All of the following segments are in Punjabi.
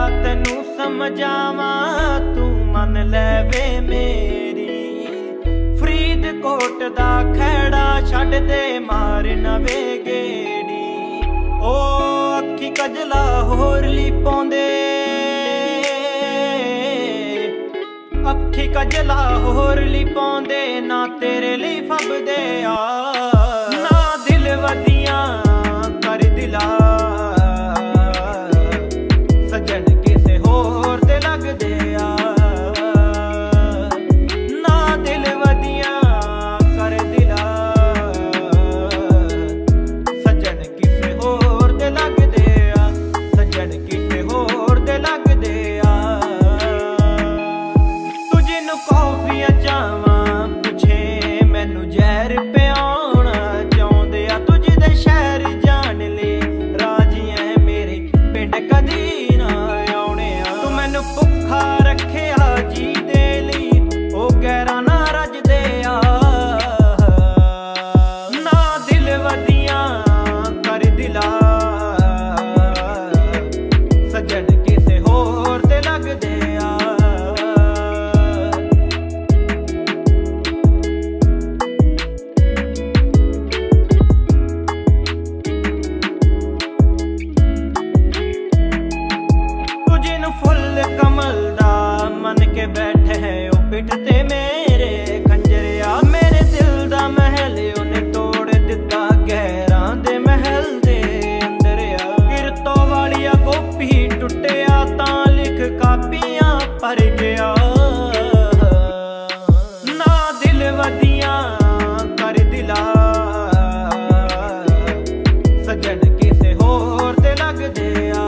ਤੈਨੂੰ ਸਮਝਾਵਾਂ ਤੂੰ ਮੰਨ ਲੈ ਵੇ ਮੇਰੀ। ਫਰੀਦਕੋਟ ਦਾ ਖਹਿੜਾ ਛੱਡ ਦੇ ਮਾਰ ਨਾ ਵੇ ਗੇੜੀ। ਓ ਅੱਖੀ ਕਜਲਾ ਹੋਰ ਲਈ ਪਾਉਂਦੇ, ਅੱਖੀ ਕਜਲਾ ਹੋਰ ਲਈ ਪਾਉਂਦੇ ਨਾ ਤੇਰੇ ਲਈ ਫੱਬਦੇ ਆ। ਨਾ ਦਿਲ ਵਧੀਆਂ ਕਰ ਦਿਲਾ ਸੱਜਣ ਕਿਸੇ ਹੋਰ ਤੇ ਲੱਗਦੇ ਆ। ਨਾ ਦਿਲ ਵਧੀਆਂ ਕਰ ਦਿਲਾ ਸੱਜਣ ਕਿਸੇ ਹੋਰ ਤੇ ਲੱਗਦੇ ਆ, ਸੱਜਣ ਕਿਸੇ ਹੋਰ ਤੇ ਲੱਗਦੇ ਆ। ਤੂੰ ਜਿਹਨੂੰ ਕੌਫੀਆਂ ਚਾਵਾਂ ਪੁੱਛੇ ਮੈਨੂੰ ਜ਼ਹਿਰ ਪਿਆਉਣਾ ਚਾਹੁੰਦੇ ਆ। ਤੂੰ ਜਿਹਦੇ ਸ਼ਹਿਰ ਜਾਣ ਲਈ ਰਾਜੀ ਐ ਮੇਰੇ ਪਿੰਡ ਕਦੀ ਨਾ ਆਉਣੇ ਆ। ਤੂੰ ਮੈਨੂੰ ਭੁੱਖਾ ਰੱਖਿਆ ਜੀ ਦੇ ਲਈ ਉਹ ਗੈਰਾਂ ਨਾ ਰੱਜਦੇ ਆ। ਨਾ ਦਿਲ ਵਧੀਆਂ ਕਰ ਦਿਲਾ ਸੱਜਣ ਕਿਸੇ ਹੋਰ ਤੇ ਲੱਗਦੇ ਆ। ਫੁੱਲ ਕਮਲ ਦਾ ਮੰਨ ਕੇ ਬੈਠੇ ਹੈ ਉਹ ਪਿੱਠ ਤੇ ਮੇਰੇ ਖੰਜਰ ਆ। ਮੇਰੇ ਦਿਲ ਦਾ ਮਹਿਲ ਉਹਨੇ ਤੋੜ ਦਿੱਤਾ ਗਹਿਰਾਂ ਦੇ ਮਹਿਲ ਦੇ ਅੰਦਰ ਆ। ਕਿਰਤੋਂ ਵਾਲੀਆ ਗੋਪੀ ਟੁੱਟਿਆ ਤਾਂ ਲਿਖ ਕਾਪੀਆਂ ਭਰ ਗਿਆ। ਨਾ ਦਿਲ ਵਧੀਆਂ ਕਰ ਦਿਲਾ ਸੱਜਣ ਕਿਸੇ ਹੋਰ ਤੇ ਲੱਗਦੇ ਆ।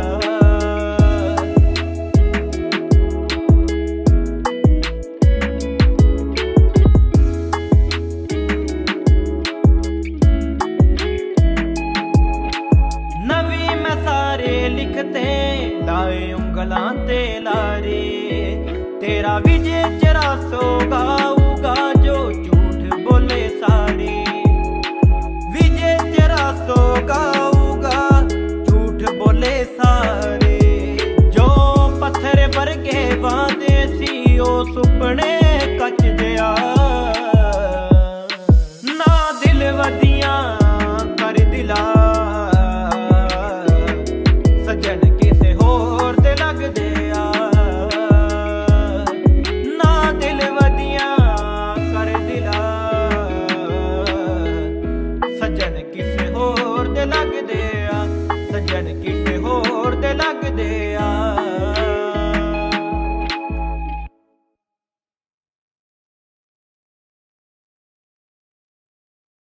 ਲਿਖਤੇ ਲਾਏ ਉਂਗਲਾਂ ਤੇ ਲਾਰੇ ਤੇਰਾ ਵਿਜੇ 8400 ਗਾਊਗਾ ਜੋ ਝੂਠ ਬੋਲੇ ਸਾਰੇ। ਵਿਜੇ 8400 ਗਾਊਗਾ ਝੂਠ ਬੋਲੇ ਸਾਰੇ। ਜੋ ਪੱਥਰ ਵਰਗੇ ਵਾਦੇ ਸੀ ਉਹ ਸੁਪਨੇ ਕੱਚ ਜਿਆ। ਨਾ ਦਿਲ ਵਧੀਆ